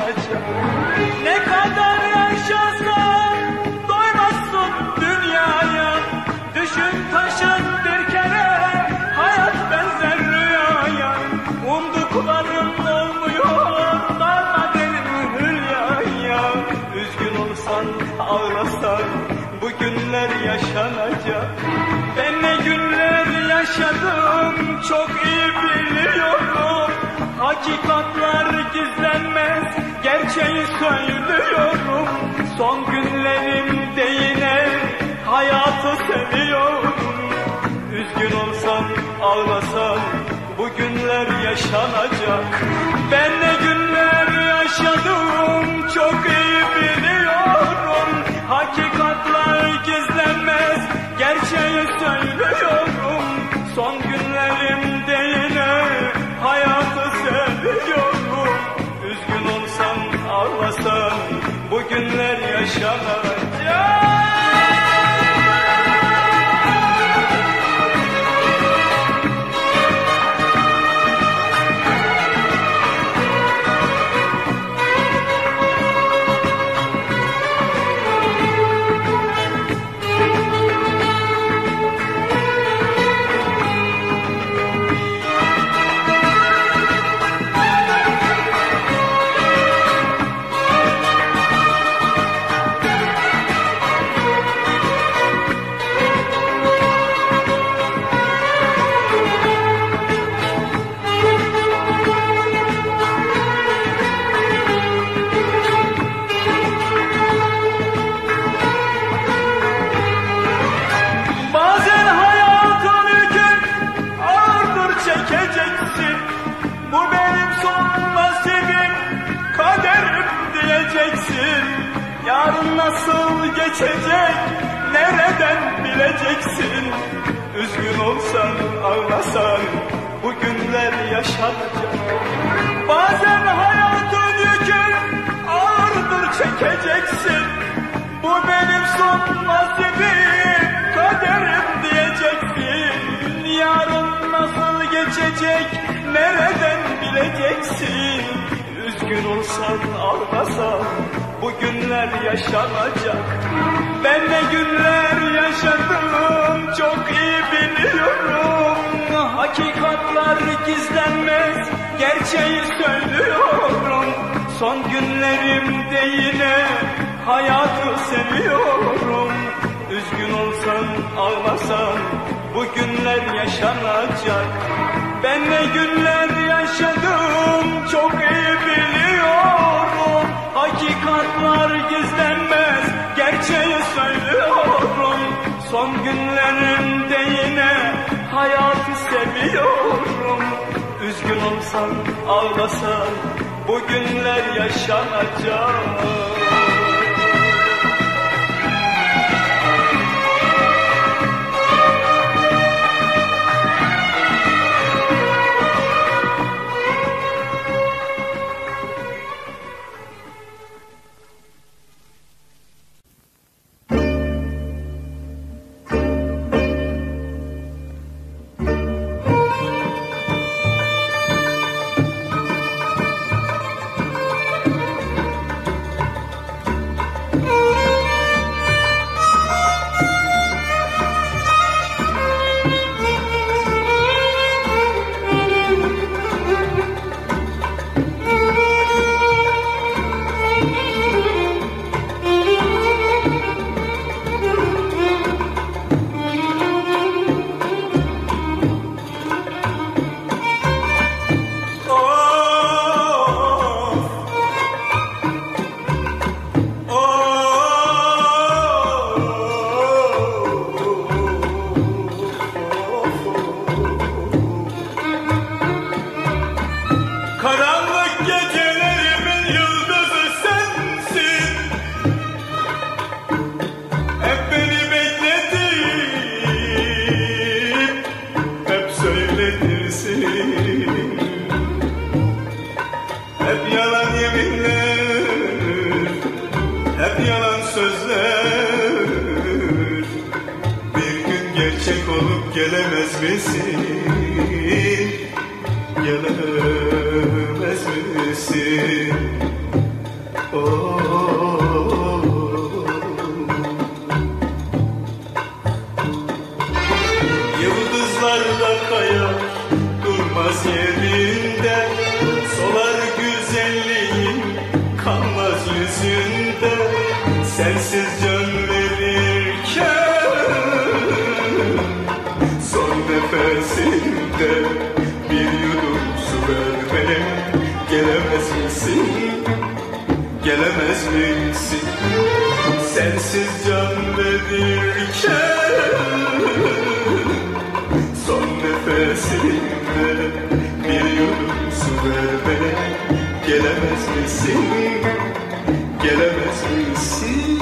yaşanacak. Ne kadar yaşarsan doymazsın dünyaya. Düşün taşın bir kere, hayat benzer rüyaya. Umduklarım olmuyor, darma derin hülyaya. Üzgün olsan, ağlasan, bu günler yaşanacak. Ben ne günler yaşadım, çok iyi biliyorum. Hakikatler gizlenmez, gerçeği söylüyorum. Son günlerimde yine hayatı seviyorum. Üzgün olsan, ağlasan, bu günler yaşanacak. Ben ne günler yaşadım, çok iyi biliyorum. Hakikatler gizlenmez, gerçeği söylüyorum. Son günlerimde yine hayatı seviyorum. Üzgün olsan, ağlasan, bu günler yaşanacak. Yarın nasıl geçecek, nereden bileceksin? Üzgün olsan, ağlasan, bu günler yaşanacak. Bazen hayatın yükü ağırdır, çekeceksin. Bu benim son nasibim, kaderim diyeceksin. Yarın nasıl geçecek, nereden bileceksin? Üzgün olsan, ağlasan, bu günler yaşanacak. Ben ne günler yaşadım, çok iyi biliyorum. Hakikatler gizlenmez, gerçeği söylüyorum. Son günlerimde yine hayatı seviyorum. Üzgün olsan, ağlasan, bu günler yaşanacak. Ben ne günler yaşadım, çok iyi biliyorum. Hakikatler gizlenmez, gerçeği söylüyorum. Son günlerimde yine hayatı seviyorum. Üzgün olsan, ağlasan, bu günler yaşanacak. Gelemez misin? Gelemez misin? Yıldızlarda kayar durmaz yerinde, solar güzelliğin kalmaz yüzünde. Sensiz can verirken son nefesinde bir yudum su vermeye gelemez misin? Gelemez misin? Sensiz can verirken son nefesinde bir yudum su vermeye gelemez misin? Gelemez misin?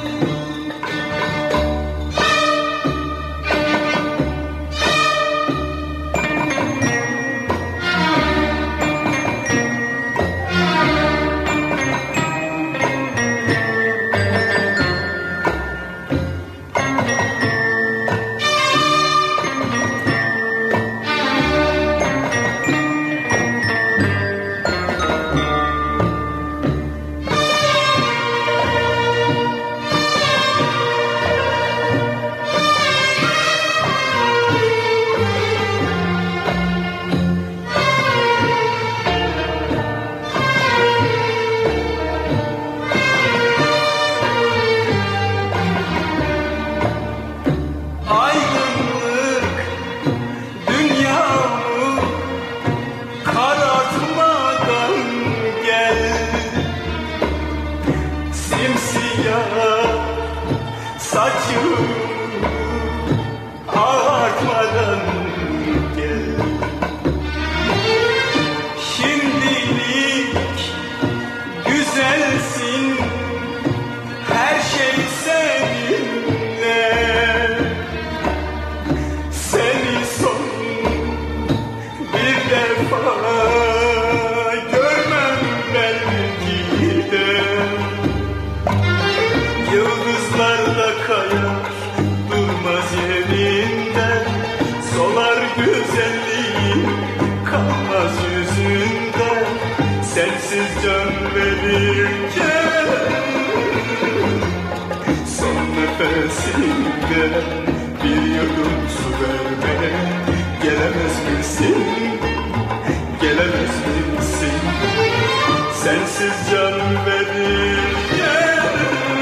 Bir yudum su vermeye gelemez misin? Gelemez misin? Sensiz can verirken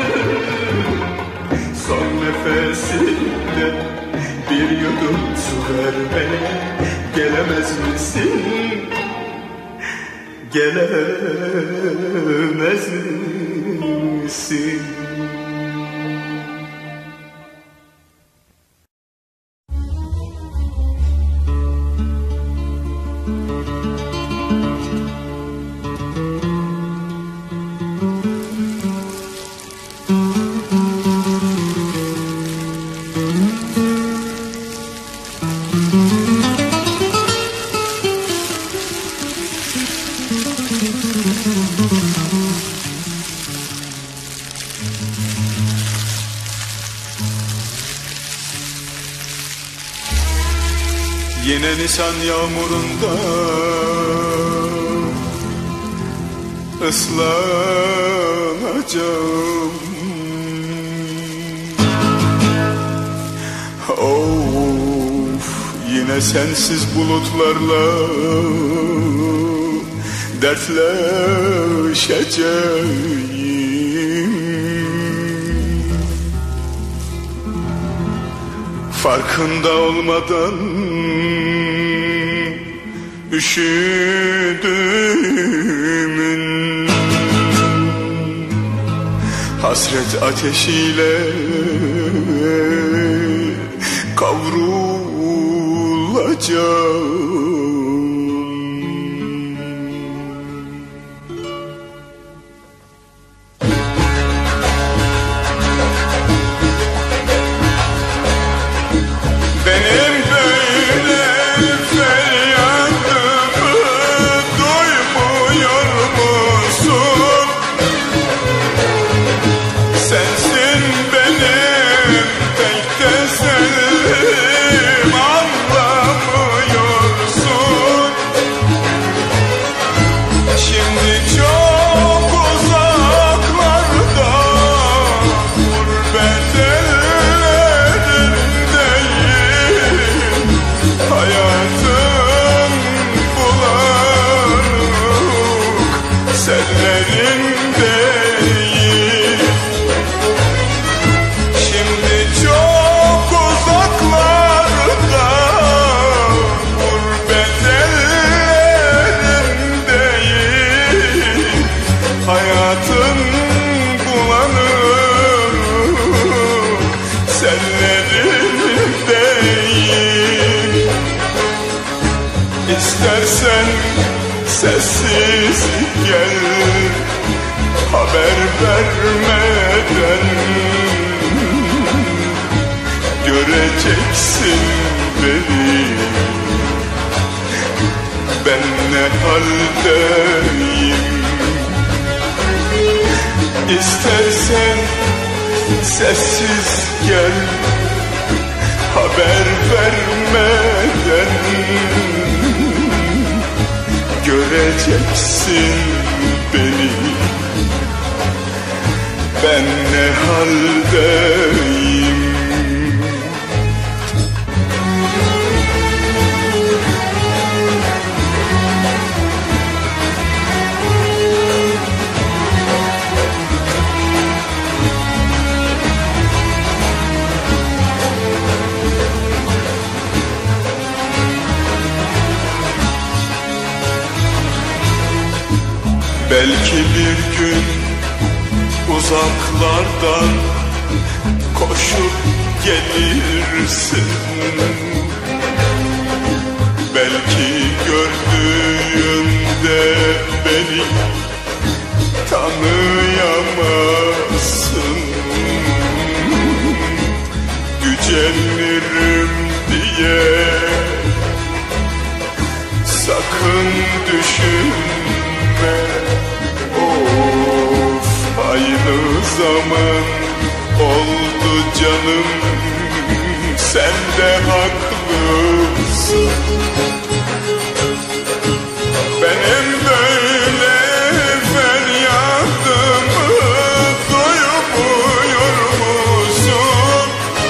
son nefesinde bir yudum su vermeye gelemez misin? Gelemez misin? Yine Nisan yağmurunda ıslanacağım. Of, yine sensiz bulutlarla dertleşeceğim. Farkında olmadan üşüdüğümün hasret ateşiyle kavrulacağım. Anlamıyor sessiz gel, haber vermeden göreceksin beni. Ben ne haldeyim? İstersen sessiz gel, haber vermeden göreceksin beni. Ben ne haldeyim? Belki bir gün uzaklardan koşup gelirsin. Belki gördüğünde beni tanıyamazsın. Gücenirim diye sakın düşünme. Of, aynı zaman oldu canım, sen de haklısın. Benim böyle feryadımı duymuyor musun?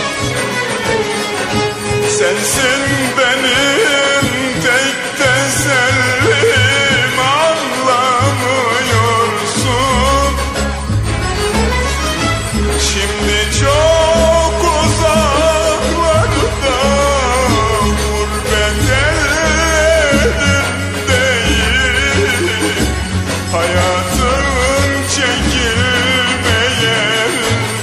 Sensin benim tek tesellim, anlamıyorsun. Şimdi çok uzaklarda, gurbet ellerindeyim. Hayatın çekilmeyen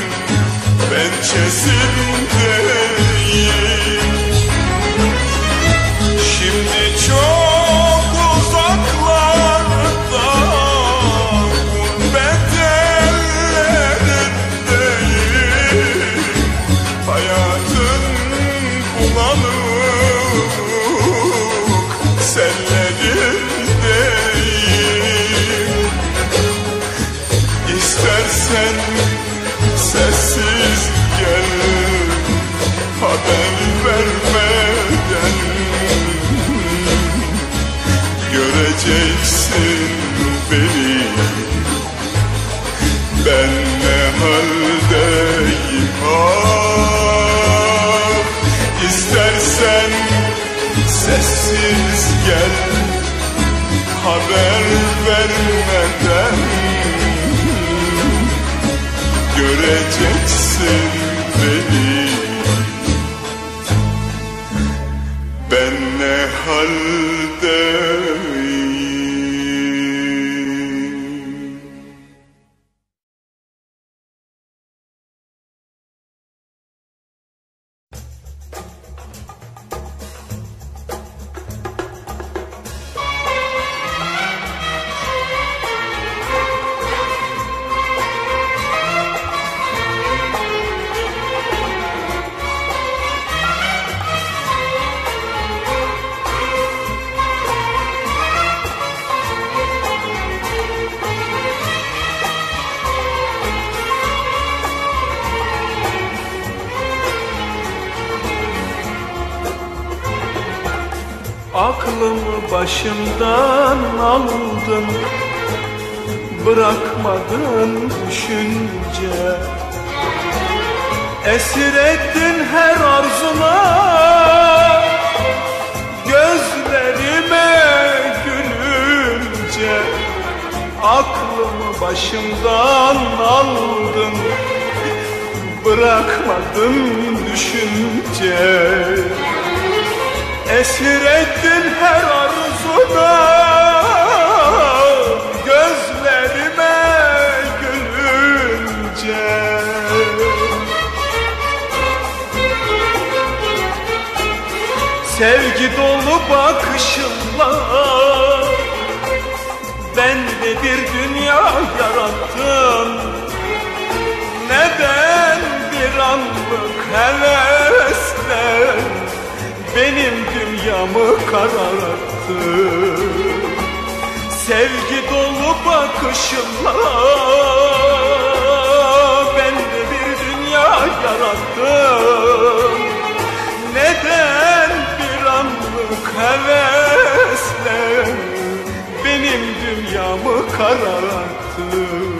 pençesindeyim. Şimdi çok uzaklarda, gurbet ellerindeyim. Hayatın bulanık sellerindeyim. İstersen sessiz gel, haber vermeden göreceksin beni. Ben ne haldeyim? Ah, İstersen sessiz gel, haber vermeden göreceksin beni. Ben ne haldeyim? Aklımı başımdan aldın, bırakmadın düşünce. Esir ettin her arzuma, gözlerime gülünce. Aklımı başımdan aldın, bırakmadın düşünce. Esir ettin her arzuna, gözlerime gülünce. Sevgi dolu bakışınla bende bir dünya yarattın. Neden bir anlık hevesle benim dünyamı kararttın? Sevgi dolu bakışınla bende bir dünya yarattın. Neden bir anlık hevesle benim dünyamı kararttın?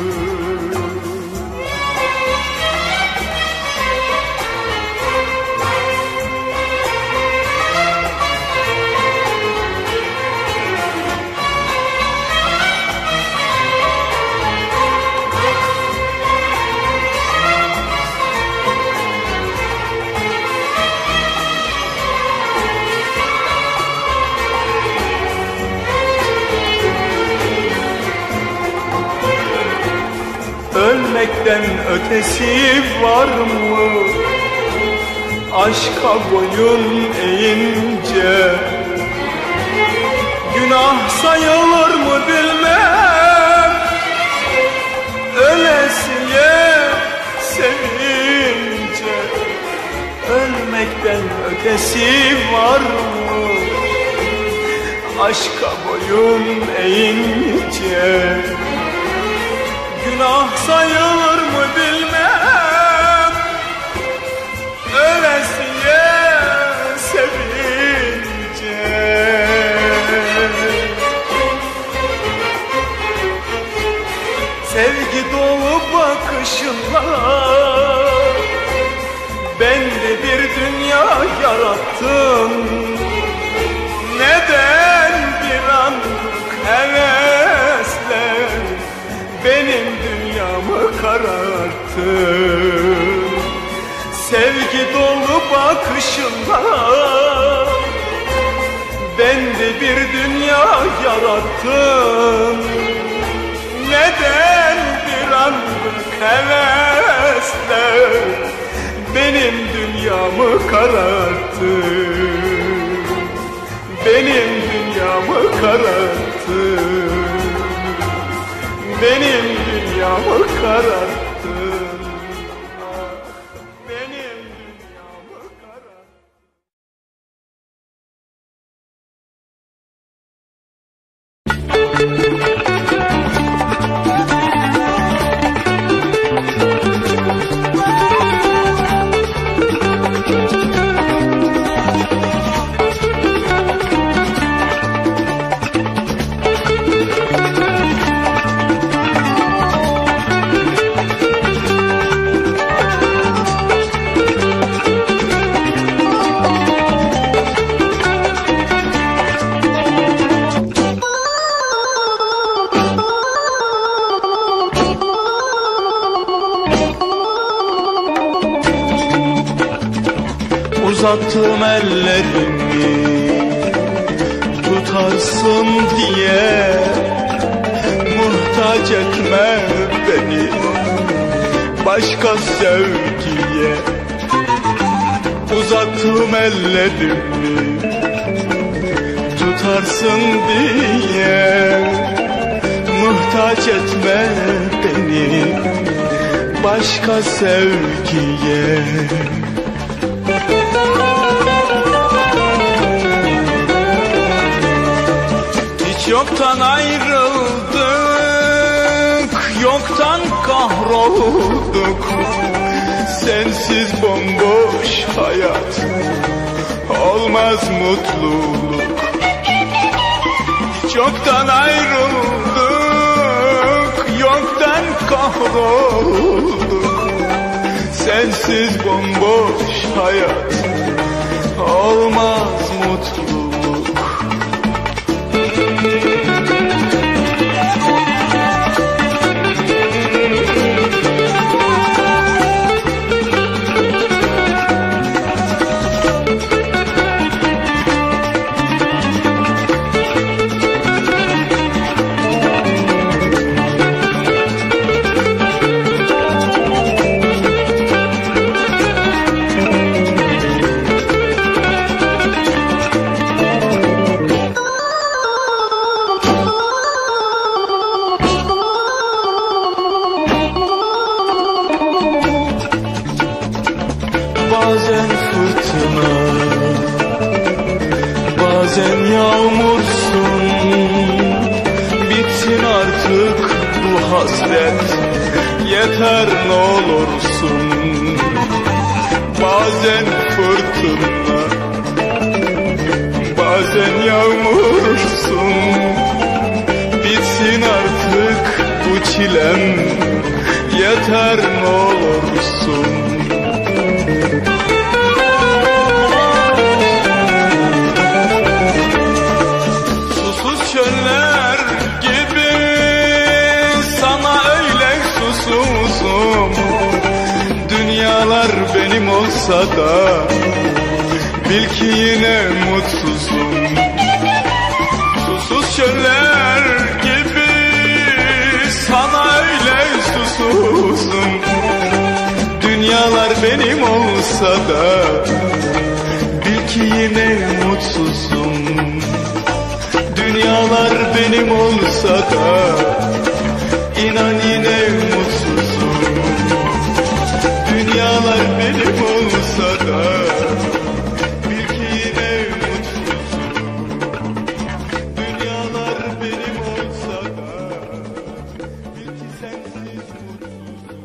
Ölmekten ötesi var mı? Aşka boyun eğince günah sayılır mı bilmem. Ölesiye sevince ölmekten ötesi var mı? Aşka boyun eğince günah sayılır mı bilmem. Ölesiye sevince sevgi dolu bakışınla bende bir dünya yarattın. Neden bir anlık hevesle benim dünyamı kararttın? Sevgi dolu bakışınla bende bir dünya yarattın. Neden bir anlık hevesle benim dünyamı kararttın? Benim dünyamı kararttın. Benim dünyamı kararttın. Ah, benim dünyamı kararttın. Uzattım ellerimi tutarsın diye, muhtaç etme beni başka sevgiye. Uzattım ellerimi tutarsın diye, muhtaç etme beni başka sevgiye. Yoktan ayrıldık, yoktan kahrolduk. Sensiz bomboş hayat, olmaz mutluluk. Hiç yoktan ayrıldık, yoktan kahrolduk. Sensiz bomboş hayat, olmaz mutluluk. Sen yağmursun, bitsin artık bu hasret. Yeter ne olursun. Bazen fırtına, bazen yağmursun. Bitsin artık bu çilem. Yeter ne olursun. Susuz çöller gibi sana öyle susuzum. Dünyalar benim olsa da bil ki yine mutsuzum. Susuz çöller gibi sana öyle susuzum. Dünyalar benim olsa da bil ki yine mutsuzum. Dünyalar benim olsa da inan yine mutsuzum. Dünyalar benim olsa da bil ki yine mutsuzum. Dünyalar benim olsa da bil ki sensiz mutsuzum.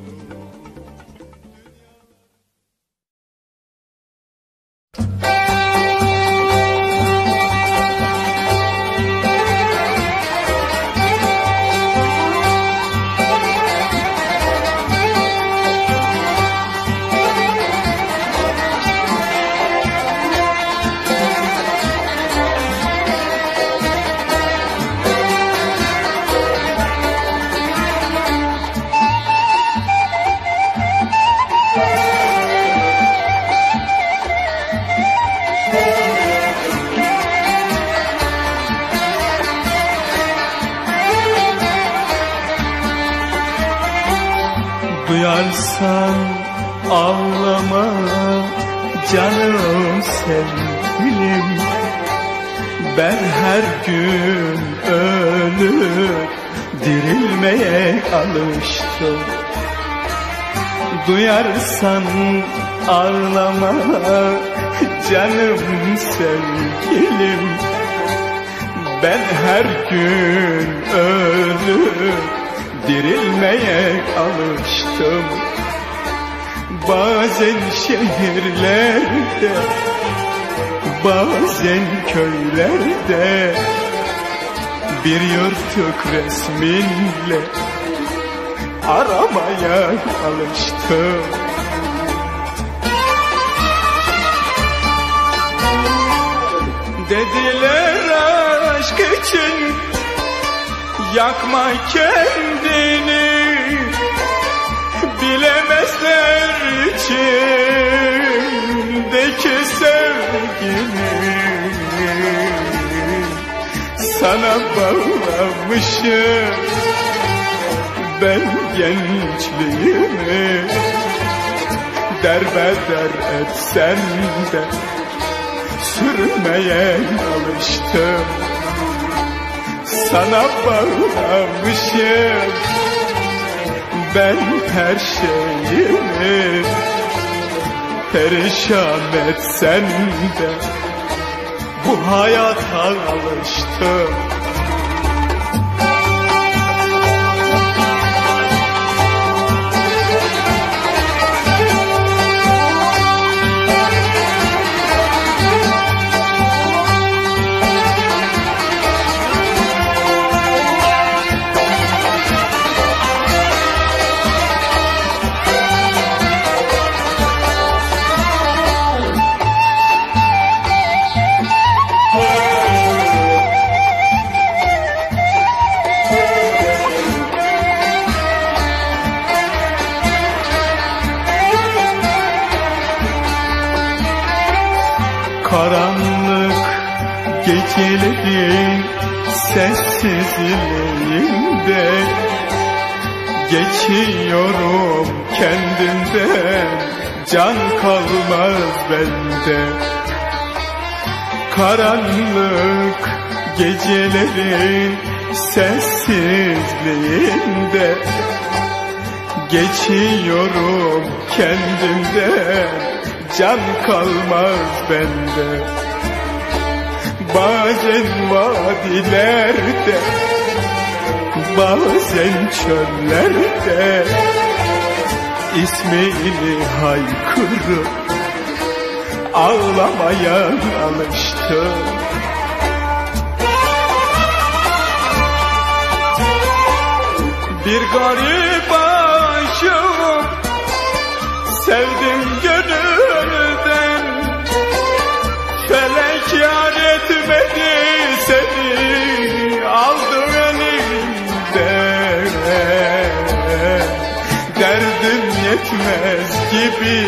Duyarsan ağlama canım sevgilim. Ben her gün ölüp dirilmeye alıştım. Duyarsan ağlama canım sevgilim. Ben her gün ölüp dirilmeye alıştım. Bazen şehirlerde, bazen köylerde bir yırtık resminle aramaya alıştım. Dediler aşk için yakma kendini, bilemezler içindeki sevgini. Sana bağlamışım ben gençliğimi. Derbeder etsen de sürmeye alıştım. Sana bağlamışım ben her şeyimi. Perişan etsen de bu hayata alıştım. Karanlık gecelerin sessizliğinde geçiyorum kendimden, can kalmaz bende. Karanlık gecelerin sessizliğinde geçiyorum kendimden, can kalmaz bende. Bazen vadilerde, bazen çöllerde İsmini haykırıp ağlamaya alıştım. Bir garip aşığım, sevdim gönülden. Felek yar etmedi seni, aldı elimden. Derdim yetmez gibi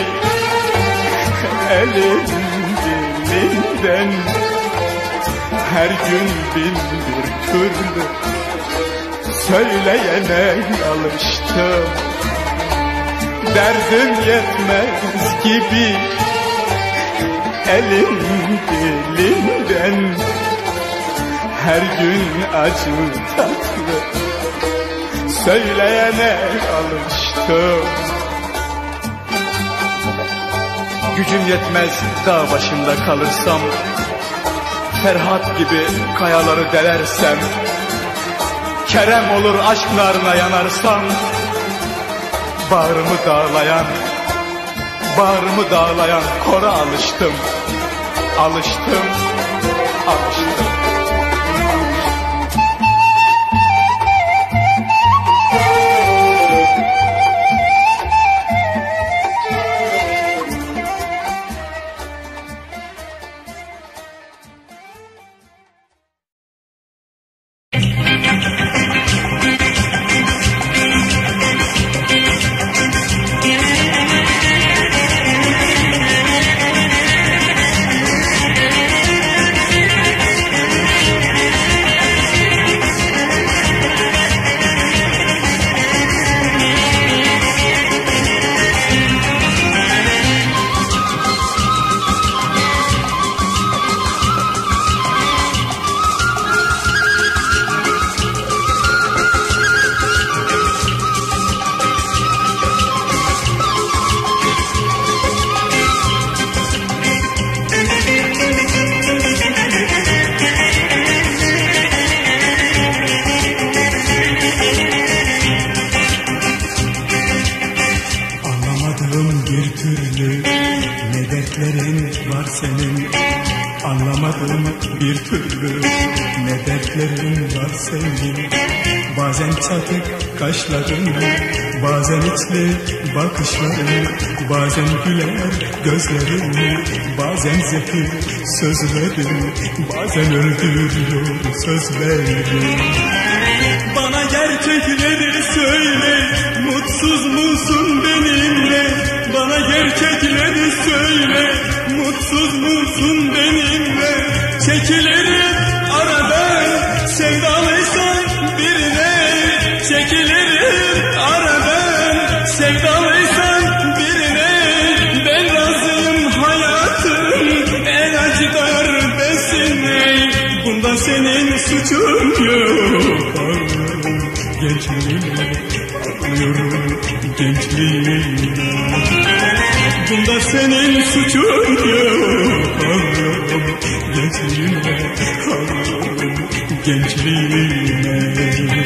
elim dilinden. Her gün bin bir türlü söyleyene alıştım. Derdim yetmez gibi elim dilinden. Her gün acı tatlı söyleyene alıştım. Gücüm yetmez dağ başında kalırsam, Ferhat gibi kayaları delersem, Kerem olur aşk narına yanarsam, bağrımı dağlayan kora alıştım. Alıştım. Anlamadım bir türlü ne dertlerin var senin. Bazen çatık kaşların, bazen içli bakışların, bazen güler gözlerin, bazen zehir sözlerin, bazen öldürüyor sözlerin. Bana gerçekleri söyle, mutsuz musun benimle? Bana gerçekleri söyle, mutsuz musun benimle? Çekilirim aradan, sevdalıysan birine. Çekilirim aradan, sevdalıysan birine. Ben razıyım hayatın en acı darbesine. Bunda senin suçun yok. Ağlıyorum gençliğime, ağlıyorum gençliğime. Bunda senin suçun yok. Ağlıyorum gençliğime, ağlıyorum gençliğime.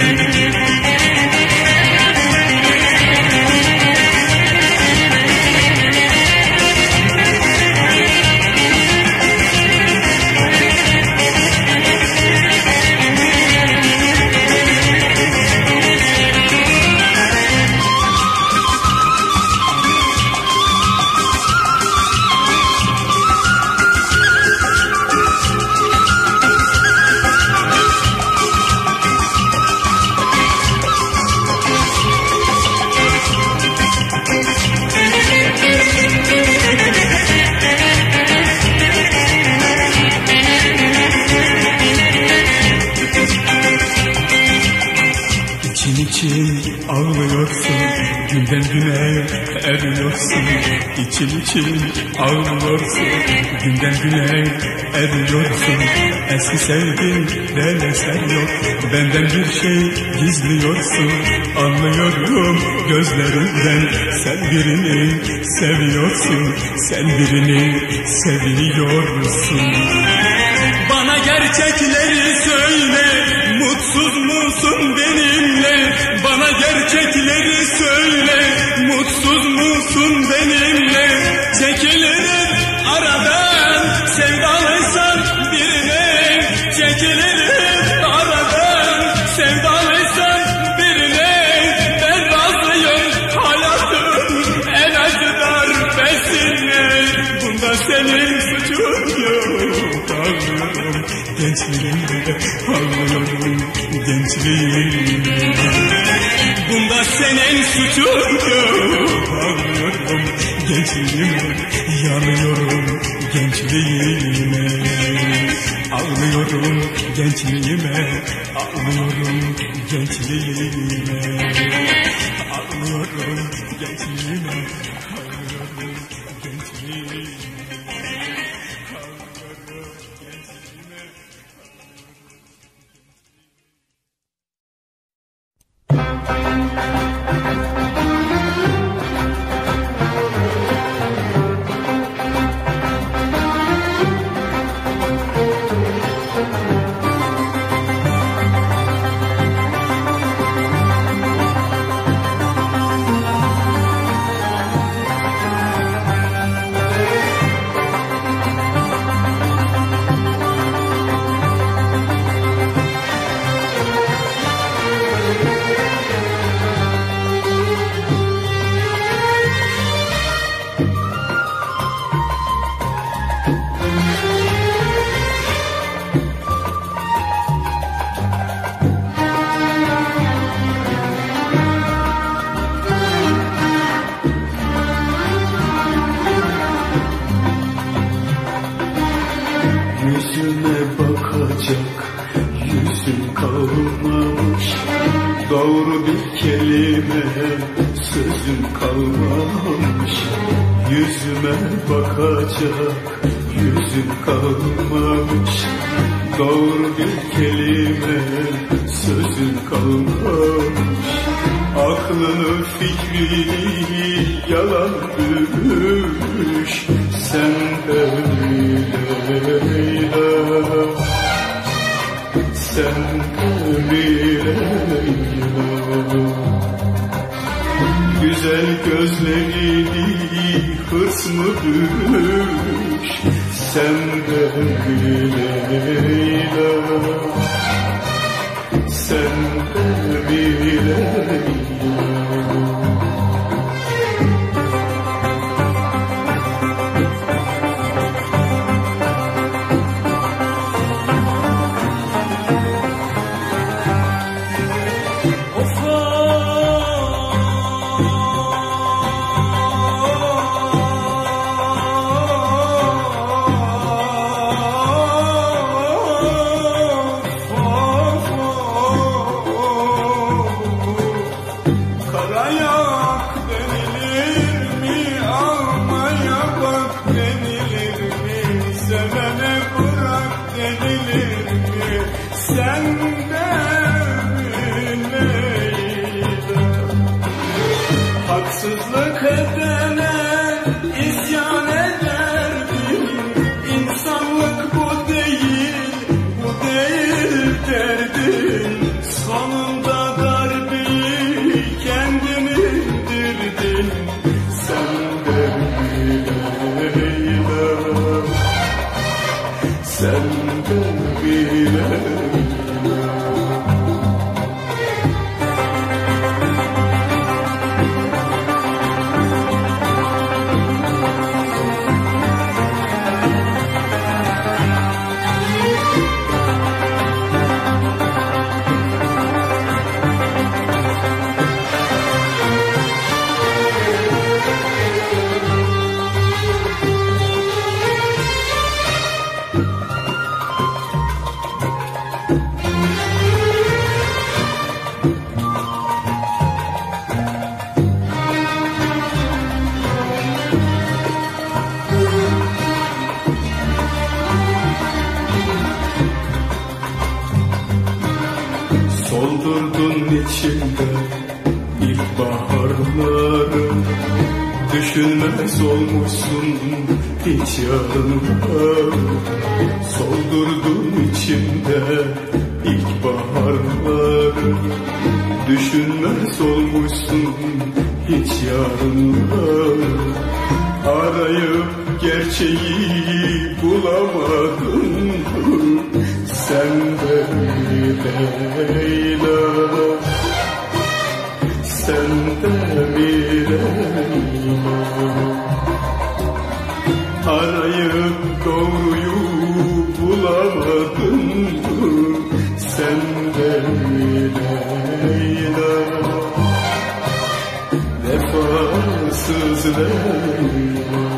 Ağlıyorsun, günden güne eriyorsun. İçin için ağlıyorsun, günden güne eriyorsun. Eski sevginde eser yok, benden bir şey gizliyorsun. Anlıyorum gözlerinden, sen birini seviyorsun. Sen birini seviyorsun. Bana gel gerçekleri söyle, mutsuz musun benimle? Bana gerçekleri söyle, mutsuz musun benimle? Çekilirim aradan, sevdalıysan birine. Çekilirim aradan, sevdalıysan birine. Ben razıyım hayatım en acı darbesine. Bunda senin suçun yok. Ağlıyorum gençliğimde, ağlıyorum gençliğimde. Bunda senin suçun yok. Ağlıyorum gençliğime, yanıyorum gençliğime. Ağlıyorum gençliğime, ağlıyorum gençliğime. Ağlıyorum gençliğime, ağlıyorum gençliğime. Yüzüme bakacak yüzüm kalmamış, doğru bir kelime sözüm kalmamış. Yüzüme bakacak yüzüm kalmamış, doğru bir kelime sözüm kalmamış. Aklını fikrini yalan bürmüş, sen de Leyla, sen de Leyla. Güzel gözlerini hırs mı bürmüş, sen de Leyla, sen de Leyla. Haksızlık edene isyan ederdim. İnsanlık bu değil, bu değil derdim. Sonunda darbeyi kendin indirdin. Sen de Leyla, sen de Leyla. Düşünmez olmuşsun hiç yarına, soldurdun içimde ilkbaharları. Düşünmez olmuşsun hiç yarına, arayıp gerçeği bulamadın. Sen de Leyla, sen de Leyla, arayıp doğruyu bulamadın. Sen de Leyla, vefasız Leyla.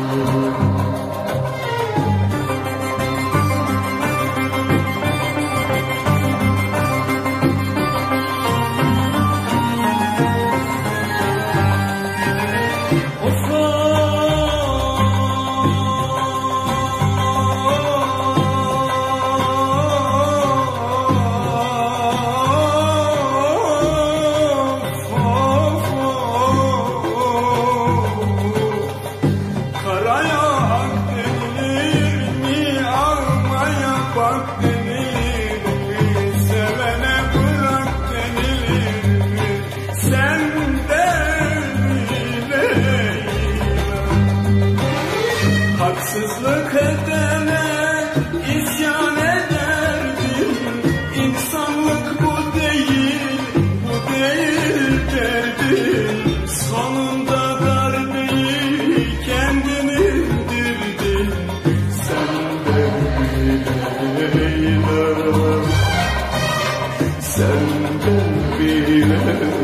Haksızlık edene isyan ederdim. İnsanlık bu değil, bu değil derdim. Sonunda darbeyi kendin indirdin. Sen de Leyla, sen de Leyla.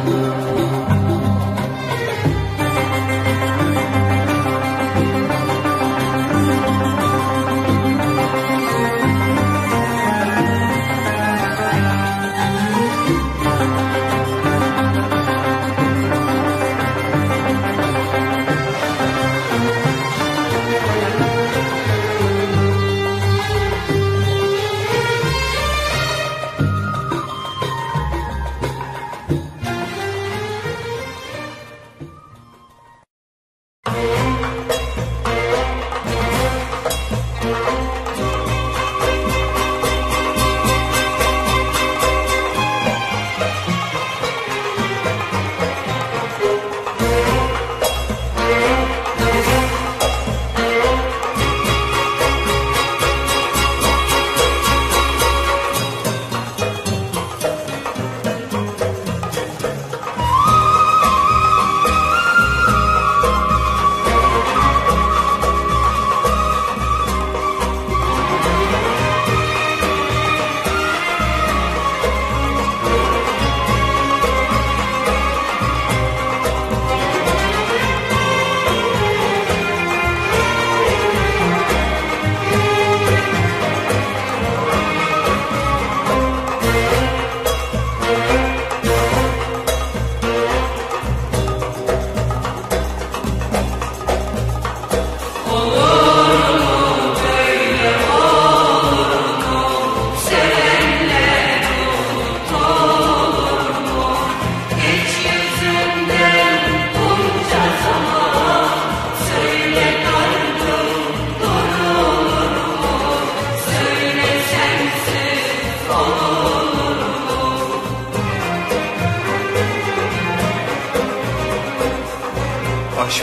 Aşk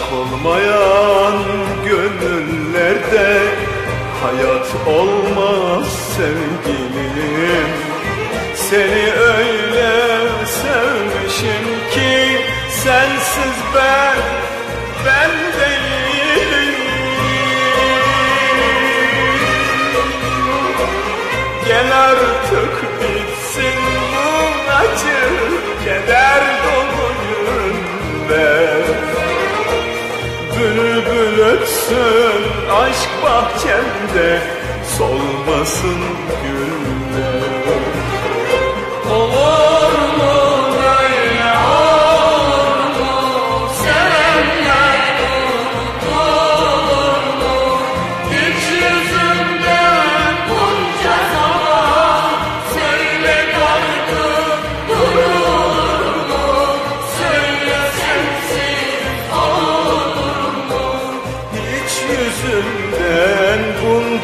olmayan gönüllerde hayat olmaz sevgilim. Seni öyle sevmişim ki sensiz ben değilim. Gel artık bitsin bu acı keder dolu günler. Bülbül ötsün aşk bahçemde, solmasın güller. Olur mu böyle, olur mu? Sevenler unutulur mu? Hiç yüzümden bunca zaman söyle kalktı durur mu? Söyle sensiz olur.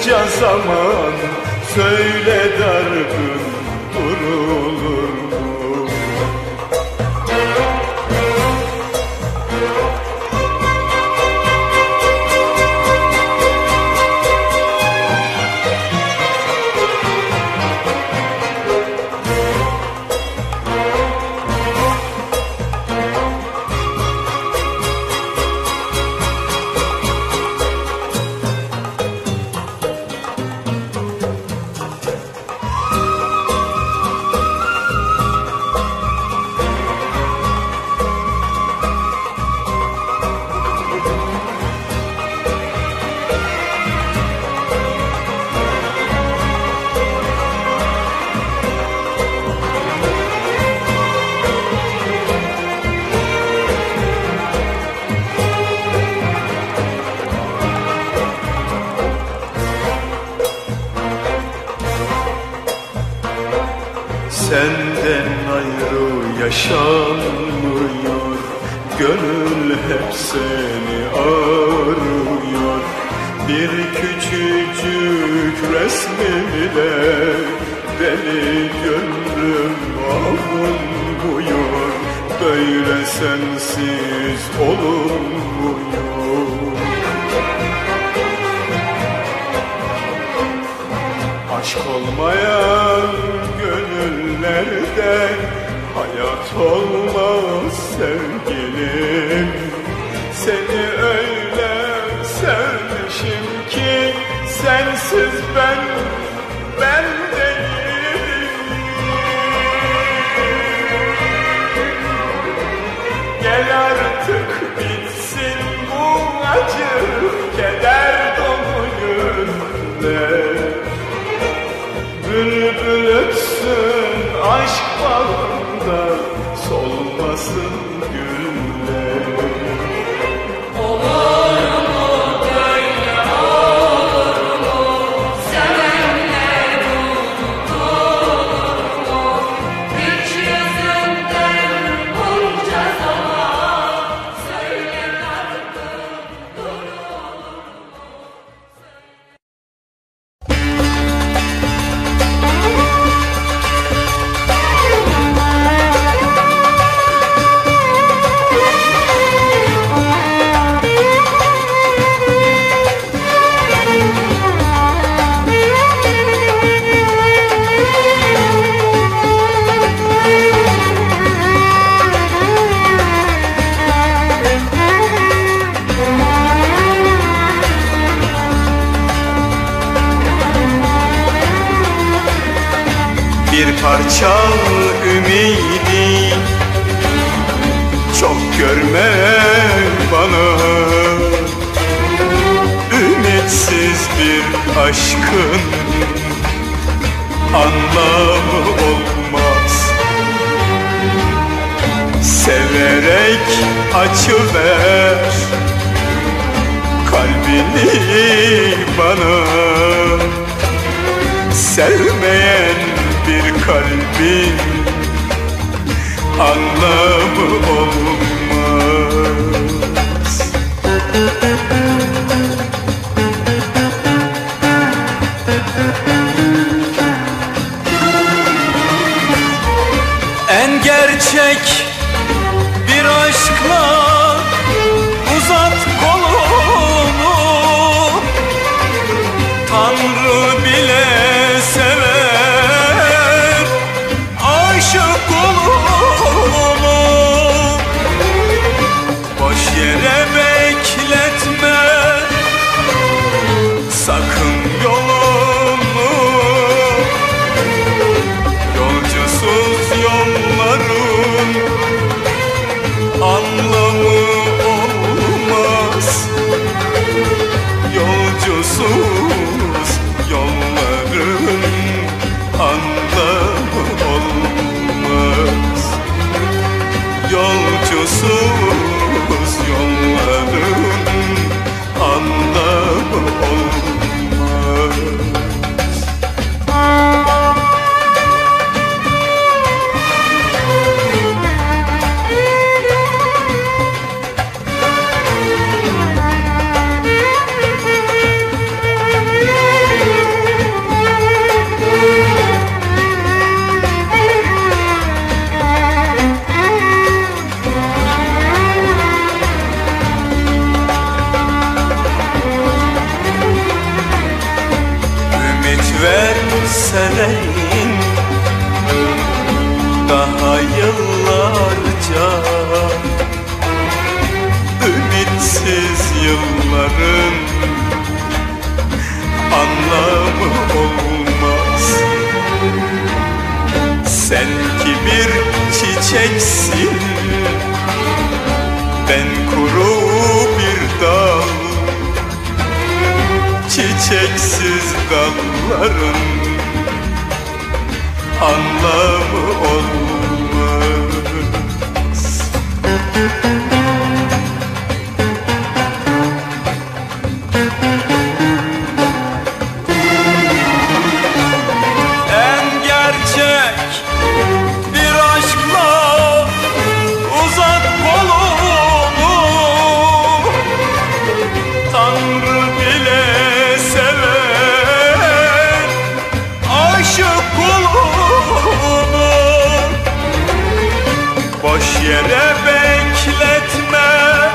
bunca zaman söyle dargın durulur mu? Senden ayrı yaşanmıyor, gönül hep seni arıyor. Bir küçücük resmimle deli gönlüm avunmuyor. Böyle sensiz olunmuyor. Aşk olmayan gönüllerde hayat olmaz sevgilim. Seni öyle sevmişim ki sensiz ben değilim. Gel artık bitsin bu acı keder dolu günler. Bülbül ötsün aşk bağında, solmasın güller. Olur mu böyle olur mu? Sevenler unutulur mu? Hiç yüzünden bunca zaman söyle dargın durulur mu? Bir parça ümidi çok görme bana. Ümitsiz bir aşkın anlamı olmaz. Severek açıver kalbini bana. Sevmeyen bir kalbin anlamı olmaz. En gerçek bir aşkla uzat kolunu, Tanrı bile sever aşık kulunu. çiçeksiz yılların anlamı olmaz. Sen ki bir çiçeksin, ben kuru bir dal. Çiçeksiz dalların anlamı olmaz. En gerçek bir aşkla uzat kolunu, Tanrı bile sever aşık kulunu. Boş yere bekletme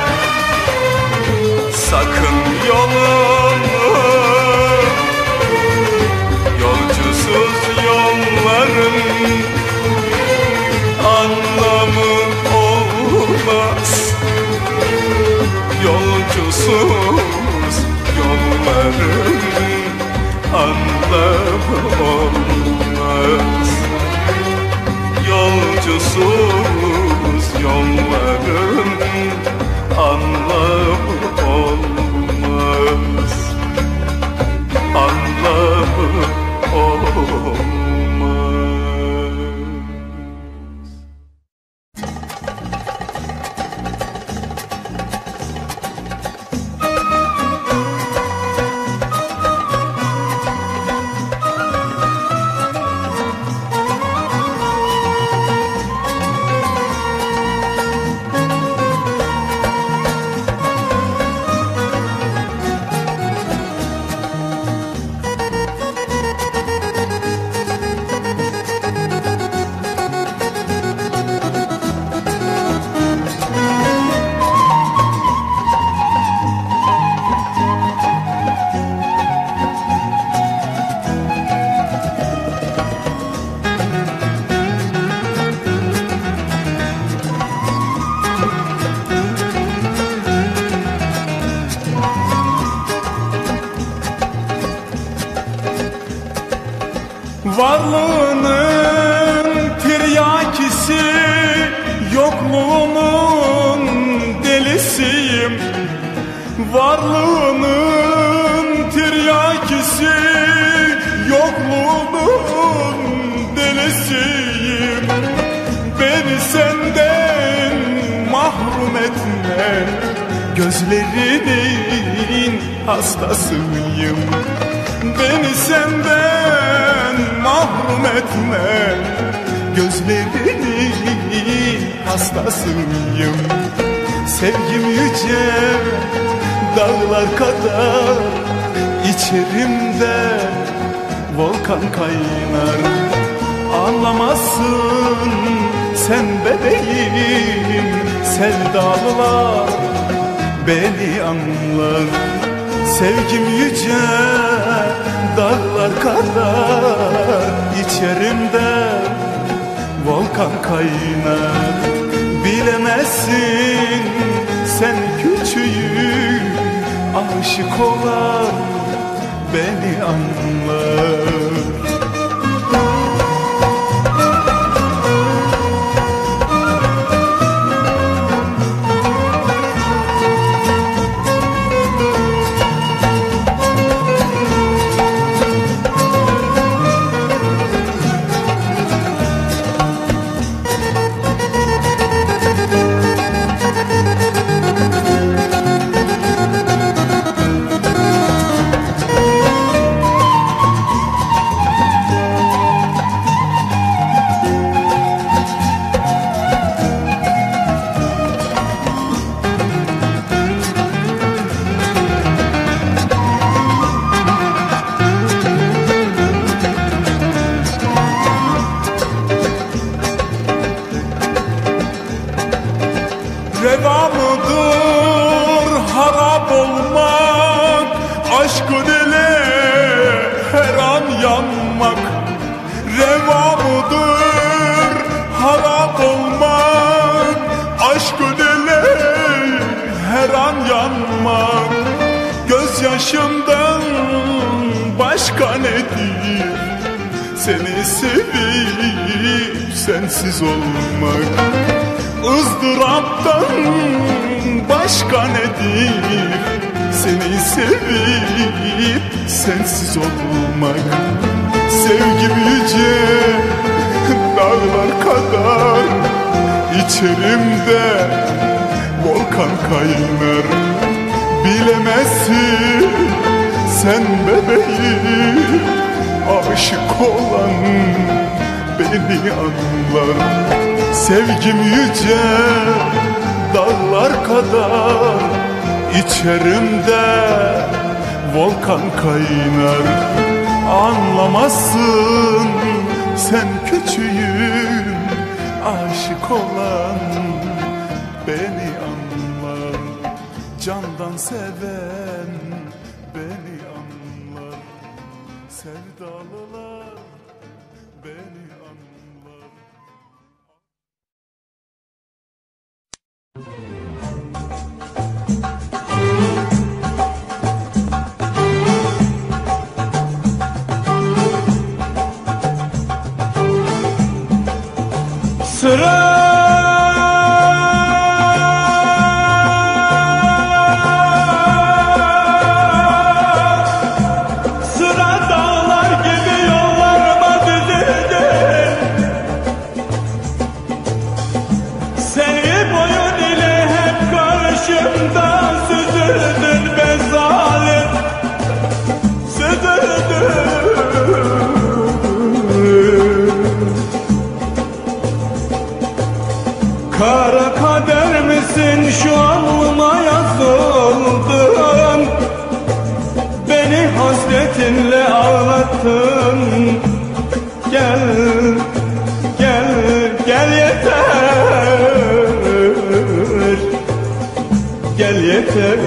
sakın yolunu, yolcusuz yolların anlamı olmaz. Yolcusuz yolların anlamı olmaz. Yolcusuz yolların anlamı olmaz. Anlamı olmaz. Varlığının tiryakisi, yokluğunun delisiyim. Varlığının tiryakisi, yokluğunun delisiyim. Beni senden mahrum etme, gözlerinin hastasıyım. Beni senden mahrum etme, gözlerinin hastasıyım. Sevgim yüce dağlar kadar, içerimde volkan kaynar. Anlamazsın sen bebeğim, sevdalılar beni anlar. Sevgim yüce dağlar kadar, içerimde volkan kaynar. Bilemezsin sen küçüğüm, aşık olan beni anlar. her an yanmak. Gözyaşımdan başka nedir? Seni sevip sensiz olmak. Izdıraptan başka nedir? Seni sevip sensiz olmak. Sevgim yüce dağlar kadar, İçerimde volkan kaynar. Bilemezsin sen bebeğim, aşık olan beni anlar. Sevgim yüce dağlar kadar, İçerimde volkan kaynar. Anlamazsın sen küçüğüm, aşık olan beni anlar. Candan seven beni anlar. Sevdalılar beni anlar. Sıra dağlar gibi yollarıma dizildin. Sevgi boyun ile hep karşımda süzüldün be zalim, süzüldün. Kara kader misin şu alnıma yazıldın? Beni hasretinle ağlattın. Gel, gel, gel yeter. Gel yeter.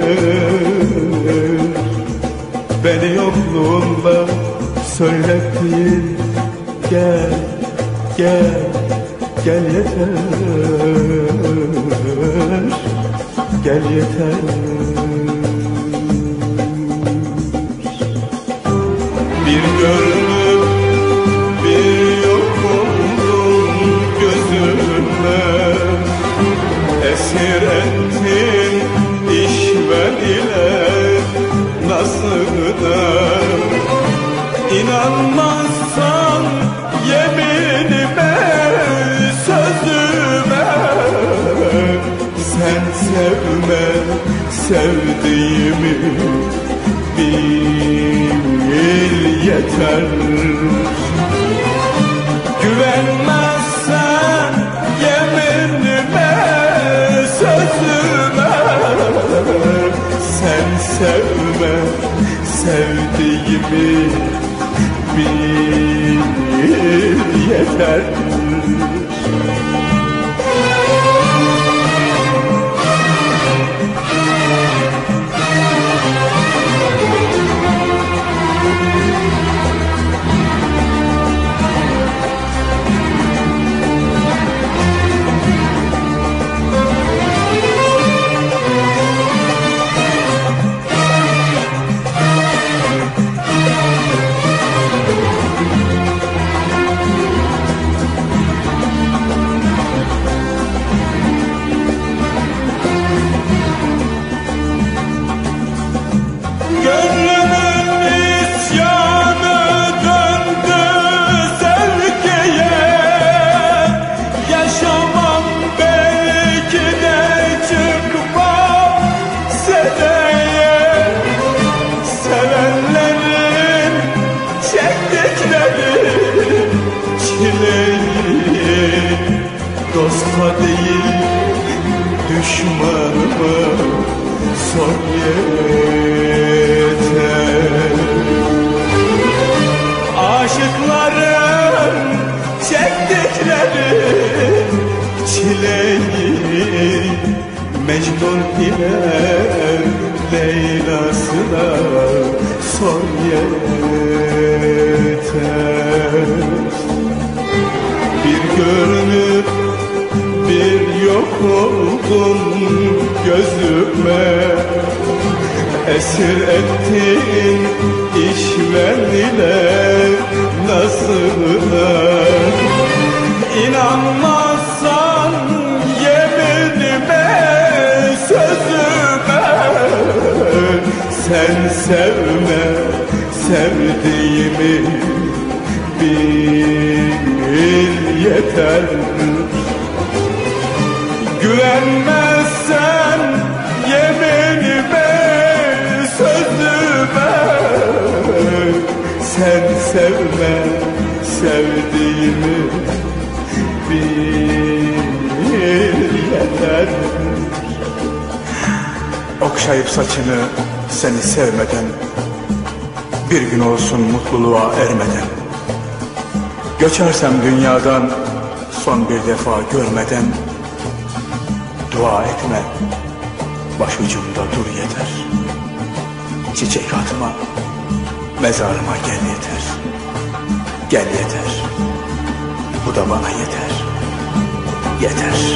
Beni yokluğunda söylettin. Gel, gel, gel yeter. Gel yeter. Bir görünüp bir yok oldum gözümle. Esir ettin işven ile nasıl da. İnanmazsan yeminime, sözüme. Sen sevme sevdiğimi bil yeter. Güvenmezsen yeminime, sözüme. Sen sevme sevdiğimi bil yeter. Dosta değil düşmanıma son yeter. Aşıkların çektikleri çileyi Mecnun ile Leyla'sına son yeter. Bir görünüp bir yok oldun gözüme, esir ettin işven ile nazına. İnanmazsan yeminime, sözüme, sen sevme sevdiğimi bil yeter. Güvenmezsen yeminime, sözüme, sen sevme sevdiğimi bil yeter. Okşayıp saçını seni sevmeden, bir gün olsun mutluluğa ermeden, göçersem dünyadan son bir defa görmeden, dua etme, başucumda dur yeter. Çiçek atma, mezarıma gel yeter. Gel yeter, bu da bana yeter. Yeter.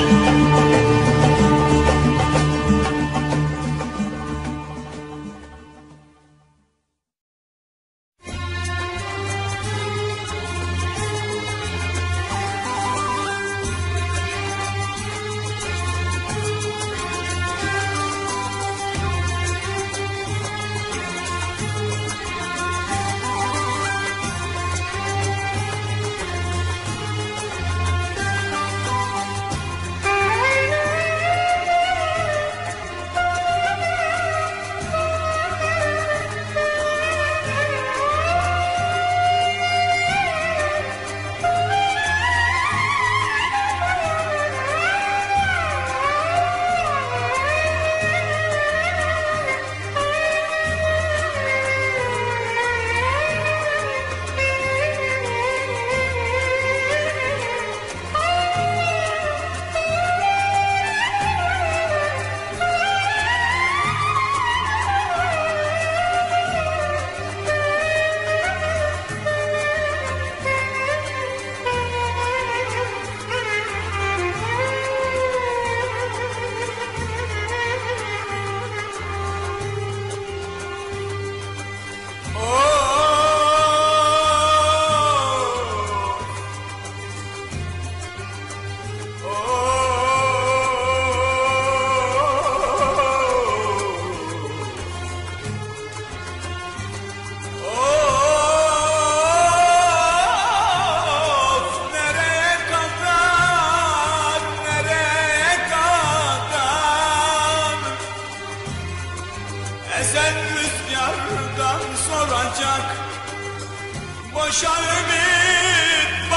Boşa ümit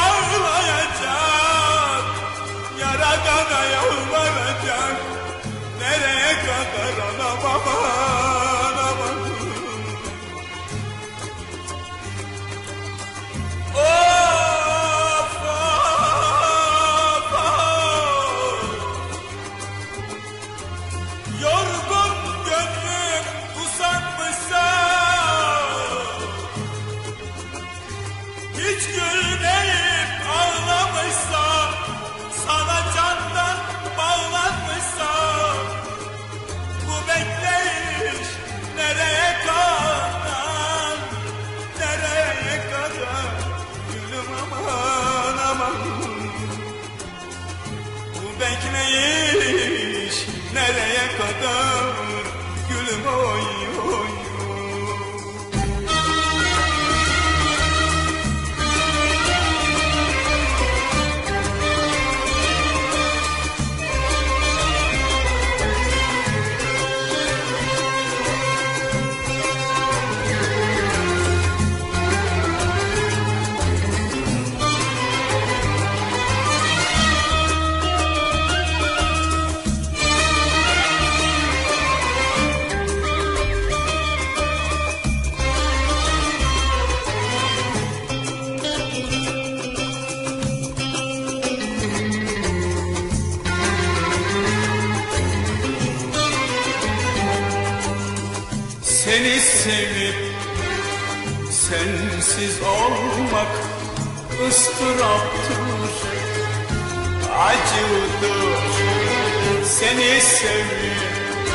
bağlayacak, Yaradana yalvaracak. Nereye kadar anam aman aman. Of of of. Yorgun gönlüm usanmışsa, hiç gülmeyip ağlamışsa, sana candan bağlanmışsa, bu bekleyiş nereye kadar, nereye kadar, gülüm aman aman. Bu bekleyiş nereye kadar, gülüm oy oy. Seni sevip sensiz olmak ıstıraptır, acıdır. seni sevip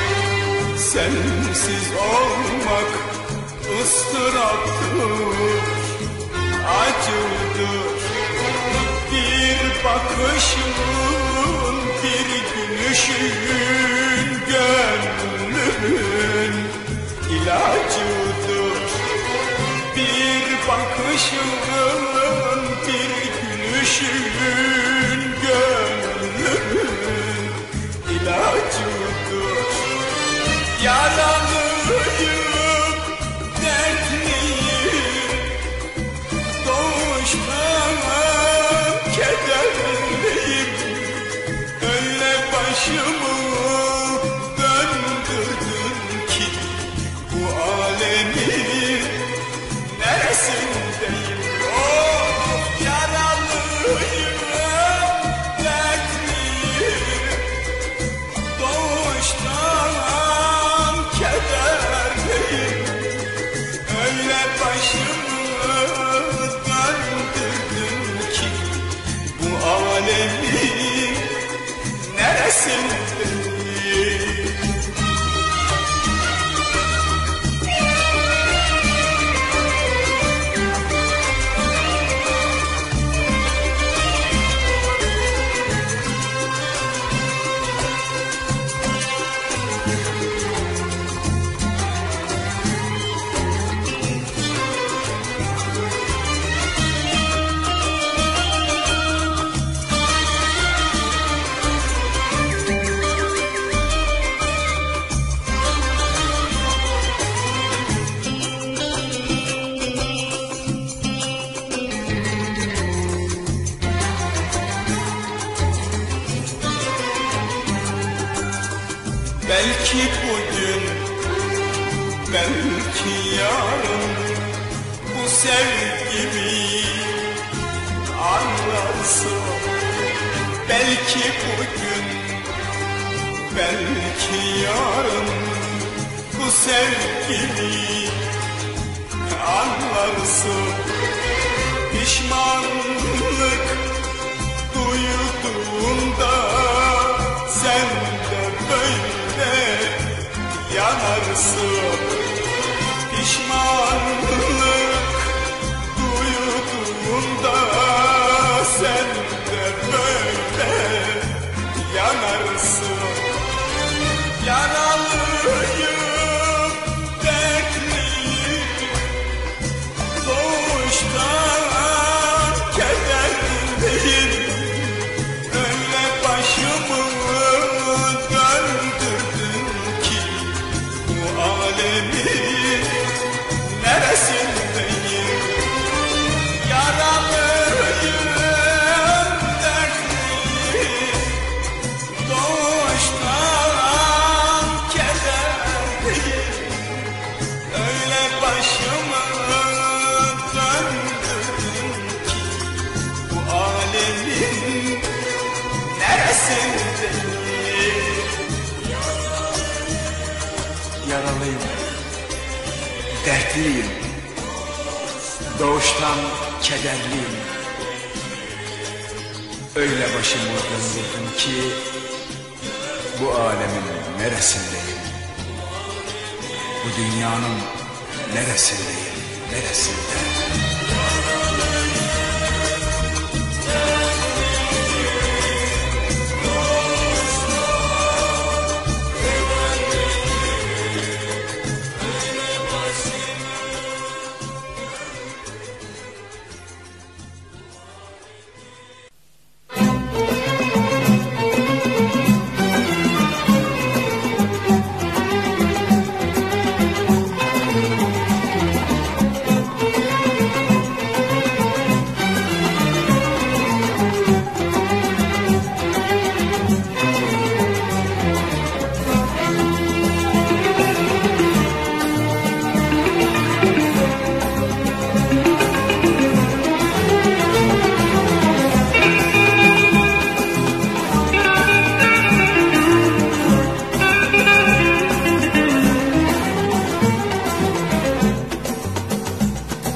sensiz olmak ıstıraptır, acıdır. Bir bakışın, bir gülüşün gönlümün ilacıdır. Bir bakışın, bir gülüşün gönlümün ilacıdır. Yaralıyım, dertliyim, doğuştan kederliyim. Öyle başımı döndürdün ki bu alemin neresindeyim? Oh, yaralıyım, dertliyim, doğuştan kederliyim. Öyle başımı döndürdün ki bu alemin neresindeyim? Belki bugün, belki yarın bu sevgimi anlarsın. Belki bugün, belki yarın bu sevgimi anlarsın. Pişmanlık duyduğunda sen de böyle yanarsın. Pişmanlık duyduğunda sen de böyle yanarsın. Yaralıyım, dertliyim, doğuştan kederliyim. Öyle başımı döndürdün ki bu alemin neresindeyim? Yaralıyım, dertliyim, doğuştan kederliyim. Öyle başımı döndürdün ki bu alemin neresindeyim? Yaralıyım, dertliyim, doğuştan kederliyim. Öyle başımı döndürdüm ki bu alemin neresindeyim? Bu dünyanın neresindeyim, neresinde?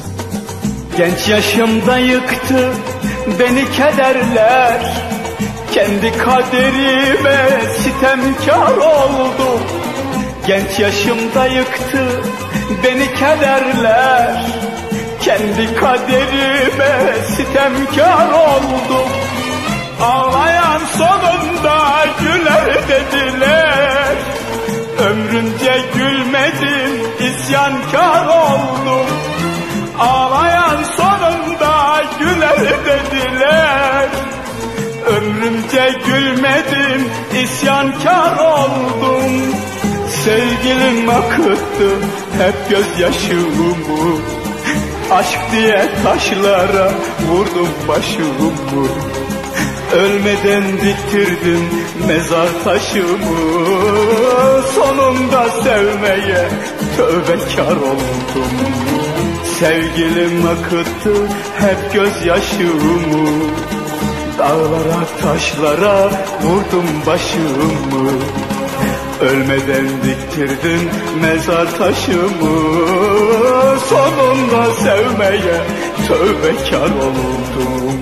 Genç yaşımda yıktı beni kederler, Kendi kaderime sitemkar oldum. Genç yaşımda yıktı beni kederler. Kendi kaderime sitemkar oldum. Ağlayan sonunda güler dediler. Ömrümce gülmedim, isyankar oldum. Ağlayan sonunda güler dediler. Ömrümce gülmedim, isyankar oldum. Sevgilim akıttı hep gözyaşımı. Aşk diye taşlara vurdum başımı. Ölmeden diktirdim mezar taşımı. Sonunda sevmeye tövbekar oldum. Sevgilim akıttı hep gözyaşımı. Dağlara taşlara vurdum başımı. Ölmeden diktirdim mezar taşımı. Sonunda sevmeye tövbekar oldum.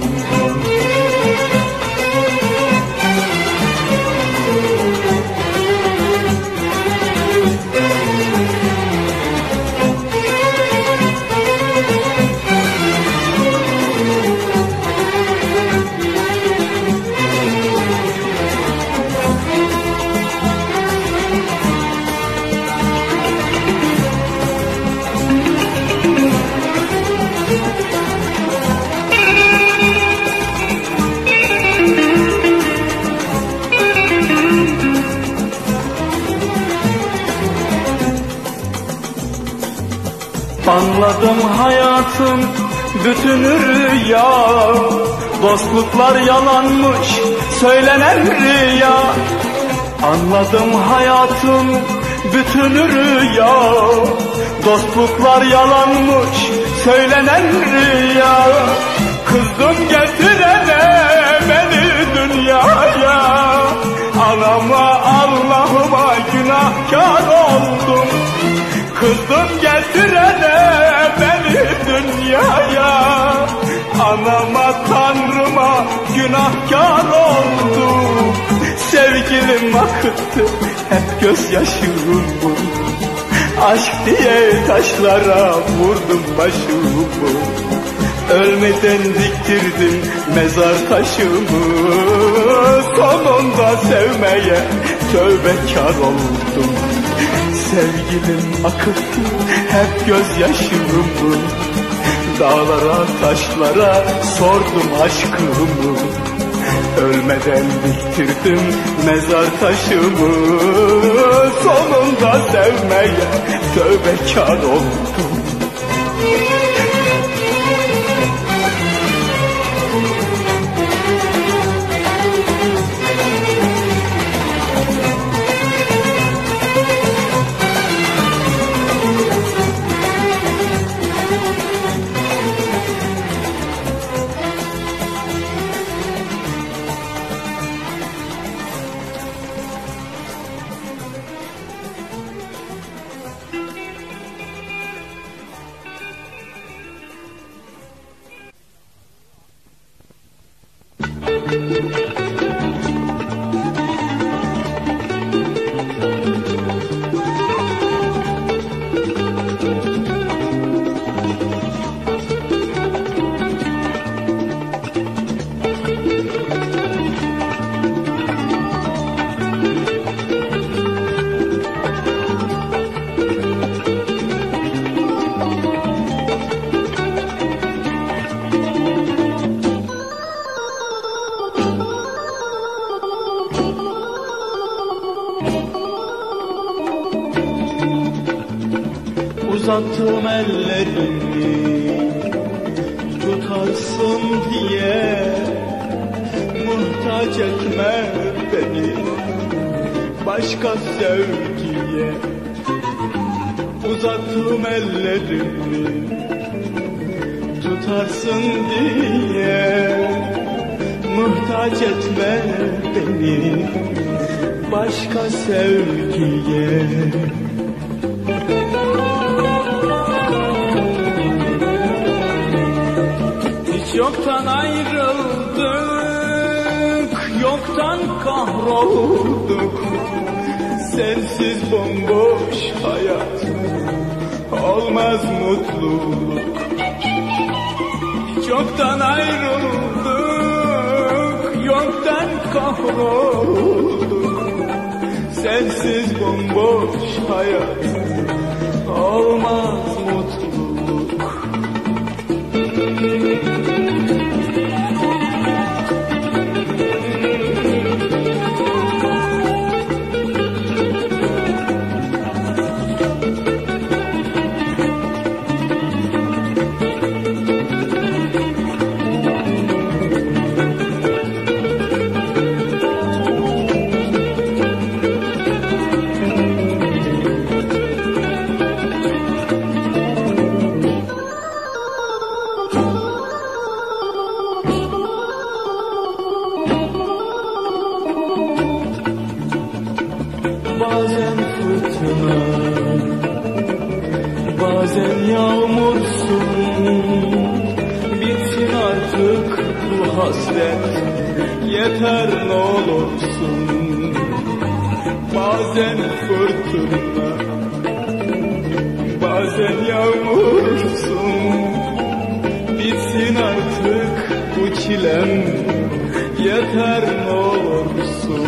Anladım hayatım bütünü rüya. Dostluklar yalanmış söylenen rüya. Anladım hayatım bütünü rüya. Dostluklar yalanmış söylenen rüya. Kızdım getirene beni dünyaya. Anama Allah'ıma günahkar oldum. Kızdım getirene beni dünyaya. Anama Tanrıma günahkar oldum. Sevgilim akıttı hep gözyaşımı. Aşk diye taşlara vurdum başımı. Ölmeden diktirdim mezar taşımı. Sonunda sevmeye tövbekar oldum. Sevgilim akıttı hep gözyaşımı. Dağlara taşlara sordum aşkımı. Ölmeden diktirdim mezar taşımı. Sonunda sevmeye tövbekar oldum. Uzattım ellerimi tutarsın diye. Muhtaç etme beni başka sevgiye. Uzattım ellerimi tutarsın diye. Muhtaç etme beni başka sevgiye. Hiç yoktan ayrıldık, yok olduk. Sensiz bomboş hayat, olmaz mutluluk. Çoktan ayrıldık, yoktan kahrolduk. Sensiz bomboş hayat, olmaz mutluluk. Bazen fırtına, bazen yağmursun. Bitsin artık bu hasret, yeter ne olursun. Bazen fırtına, bazen yağmursun. Bitsin artık bu çilem, yeter ne olursun.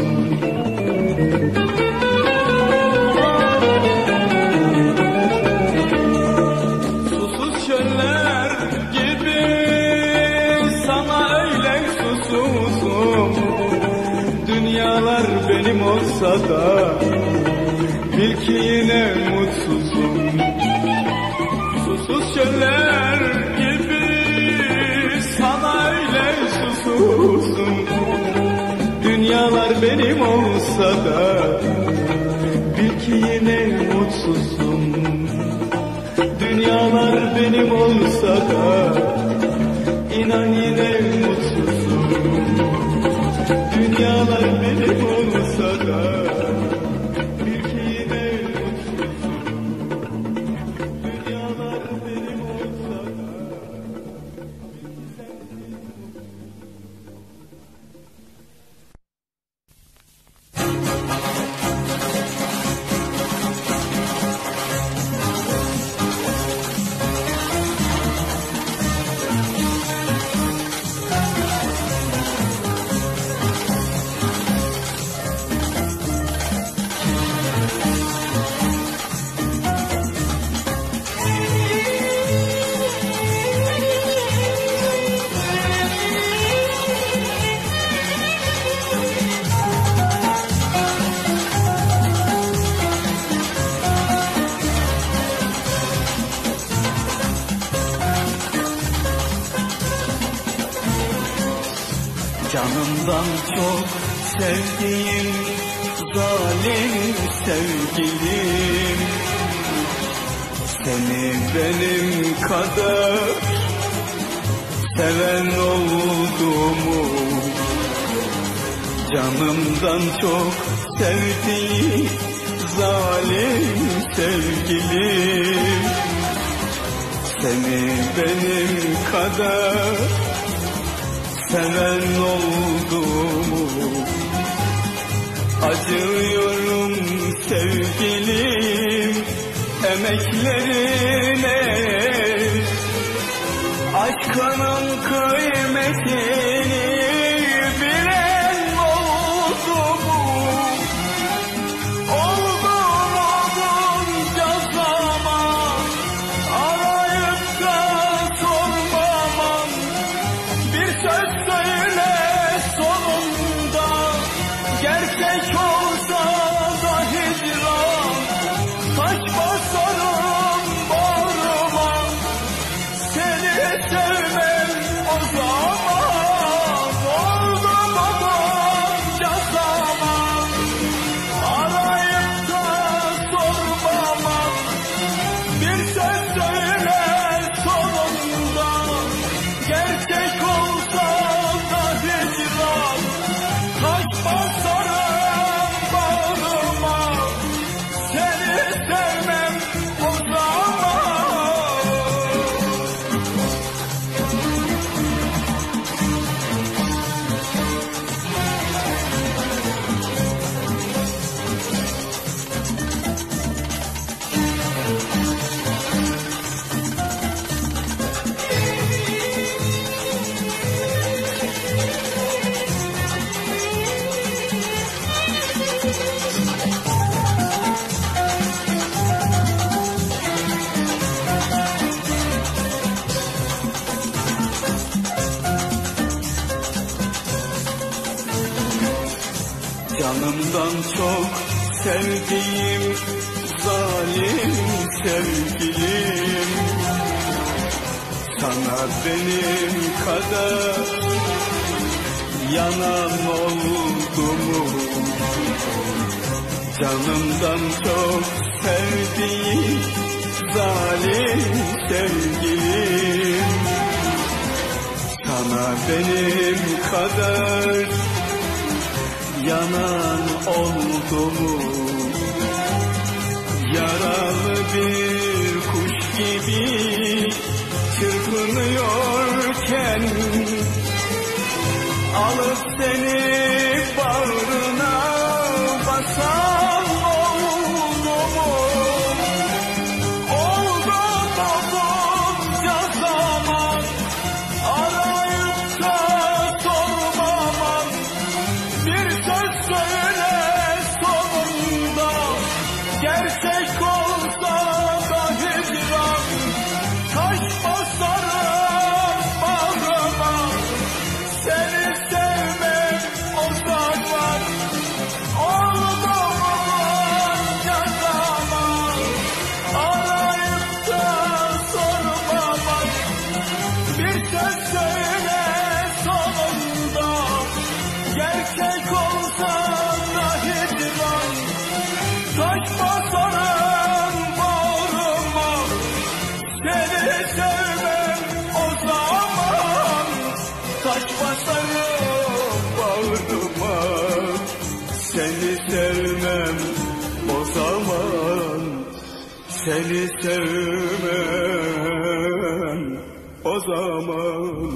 Dünyalar benim olsa da bil ki yine mutsuzum. Susuz çöller gibi sana öyle susuzum. Dünyalar benim olsa da bil ki yine mutsuzum. Dünyalar benim olsa da inan yine mutsuzum. Dünyalar benim olsa da bil ki yine mutsuzum. Dünyalar benim olsa da canımdan çok sevdiğim zalim sevgilim, seni benim kadar seven oldu mu? Canımdan çok sevdiğim zalim sevgilim, seni benim kadar seven oldu mu? Acıyorum sevgilim emeklerine, aşkının kıymetini bilen oldu mu? Oldu mu bunca zaman arayıp da sormaman? Bir söz söyle sonunda, gerçek olsa da hicran, taş basarım bağrıma, seni sevmem o zaman. Canımdan çok sevdiğim zalim sevgilim, sana benim kadar yanan oldu mu? Canımdan çok sevdiğim zalim sevgilim, sana benim kadar yanan oldu mu? Yaralı bir kuş gibi çırpınıyorken alıp seni bağrına basan oldu mu? Oldu bozukça zaman, arayıp da sormaman, bir söz söyle sonunda, gerçek olsa da hicran, taş basarım bağrıma, seni sevmem o zaman. Oldu bunca zaman, arayıp da sormamak, bir söz söyle sonunda, gerçek olsa da hicran, taş basarım bağrıma, seni sevmem o zaman. Taş basarım bağrıma, seni sevmem o zaman. Seni sevmem o zaman.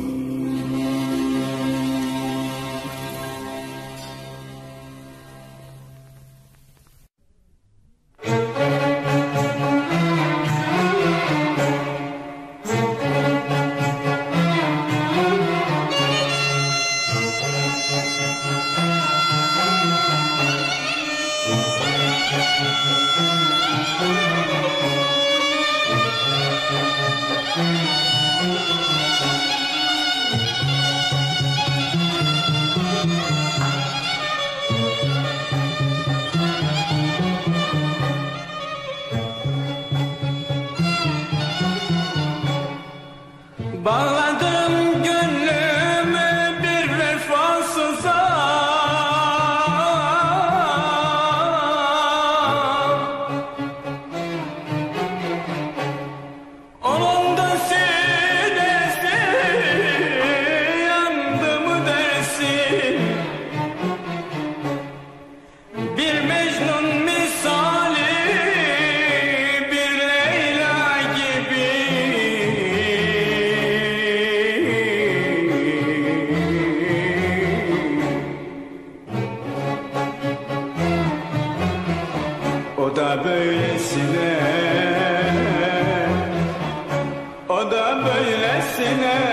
Bağladım gönlümü bir vefasıza, onun da sinesi yandı mı dersin? Bir Mecnun misali, bir Leyla gibi. O da böylesine, o da böylesine